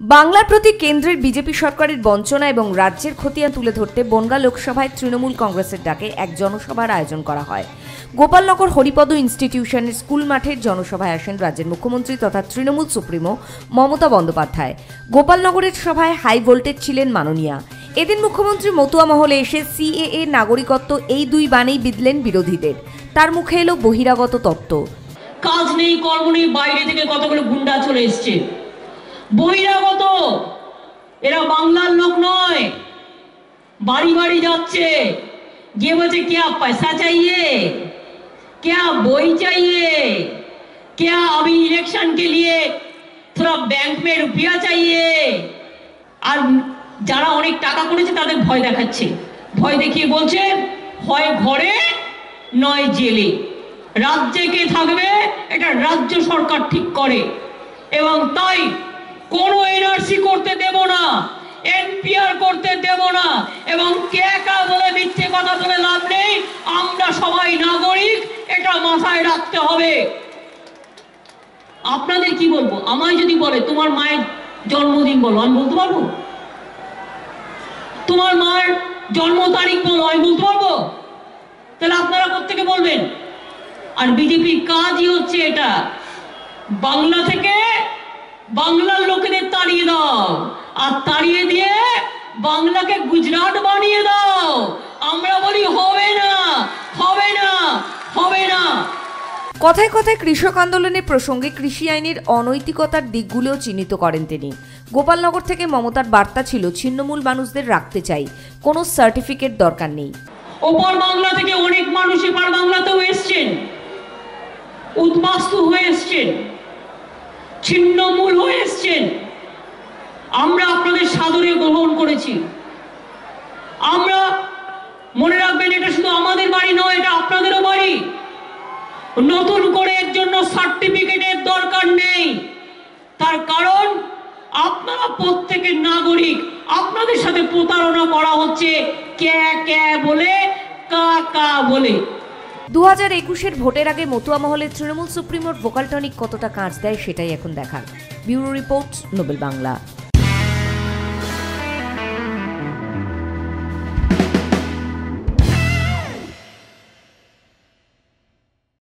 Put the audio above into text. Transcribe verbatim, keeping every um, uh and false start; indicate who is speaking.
Speaker 1: বাংলার প্রতি কেন্দ্রের বিজেপি সরকারের বঞ্চনা এবং রাজ্যের খতিয়ান তুলে ধরতে বনগাঁ লোকসভায় তৃণমূল কংগ্রেসের ডাকে এক জনসভার আয়োজন করা হয়। গোপালনগর হরিপদ ইনস্টিটিউশনের স্কুল মাঠের জনসভায় আসেন রাজ্যের মুখ্যমন্ত্রী তথা তৃণমূল সুপ্রিমো মমতা বন্দ্যোপাধ্যায়। গোপালনগরের সভায় হাই ভোল্টেজ ছিলেন মাননীয়া। এদিন মুখ্যমন্ত্রী মতুয়া মহলে এসে সিএএ নাগরিকত্ব এই দুই বাণেই বিঁধলেন বিরোধীদের। তার মুখে এলো বহিরাগত তত্ত্ব।
Speaker 2: কাজ নেই, কর্ম নেই, বাইরে থেকে কতগুলো গুন্ডা চলে এসছে, বহিরাগত। এরা বাংলার লোক নয়, বাড়ি বাড়ি যাচ্ছে, গিয়ে বলছে क्या पैसा चाहिए, क्या বই चाहिए, क्या अभी इलेक्शन के लिए थोड़ा बैंक में रुपया चाहिए। আর যারা অনেক টাকা করেছে তাদের ভয় দেখাচ্ছে, ভয় দেখিয়ে বলছে হয় ঘরে নয় জেলে। রাজ্যে কে থাকবে এটা রাজ্য সরকার ঠিক করে, এবং তাই কোনো এনআরসি করতে দেব না, এনপিআর করতে দেব না, এবং কে কা বলে মিথ্যে কথা বলে লাভ নেই। আমরা সবাই নাগরিক, এটা মাথায় রাখতে হবে। আপনাদের কি বলবো, আমায় যদি বলে তোমার মায়ের জন্মদিন বলো, আমি বলতে পারবো? তোমার মায়ের জন্ম তারিখ বলো, আমি বলতে পারবো? তাহলে আপনারা কোত্থেকে বলবেন? আর বিজেপির কাজই হচ্ছে এটা, বাংলা থেকে বাংলার লোকেদের তাড়িয়ে দাও, আর তাড়িয়ে দিয়ে বাংলাকে গুজরাট বানিয়ে দাও। আমরা বলি হবে না, হবে না, হবে না।
Speaker 1: কথায় কথায় কৃষক আন্দোলনের প্রসঙ্গে কৃষি আইনের অনৈতিকতার দিকগুলোও চিহ্নিত করেন তিনি। গোপালনগর থেকে মমতার বার্তা ছিল ছিন্নমূল মানুষদের রাখতে চাই, কোনো সার্টিফিকেট দরকার নেই।
Speaker 2: ওপার বাংলা থেকে অনেক মানুষ এপার বাংলাতেও এসছেন, উদ্বাস্তু হয়ে এসছেন, ছিন্নমূল হয়ে এসছেন। আমরা আপনাদের সাদরে গ্রহণ করেছি। আমরা মনে রাখবেন, এটা শুধু আমাদের বাড়ি নয়, এটা আপনাদেরও বাড়ি। নতুন করে এর জন্য সার্টিফিকেটের দরকার নেই, তার কারণ আপনারা প্রত্যেকের নাগরিক। আপনাদের সাথে প্রতারণা করা হচ্ছে কে কে বলে, কা কা বলে।
Speaker 1: দু হাজার একুশের ভোটের আগে মতুয়া মহলে তৃণমূল সুপ্রিমোর ভোকাল টনিক কতটা কাজ দেয় সেটাই এখন দেখার। Bureau report, Nobel Bangla.